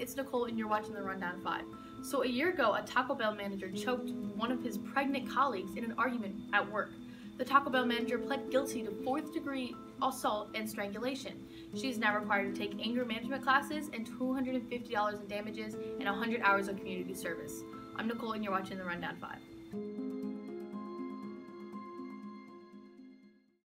it's Nicole and you're watching the Rundown 5. So a year ago, a Taco Bell manager choked one of his pregnant colleagues in an argument at work. The Taco Bell manager pled guilty to 4th-degree assault and strangulation. She is now required to take anger management classes and $250 in damages and 100 hours of community service. I'm Nicole and you're watching the Rundown 5.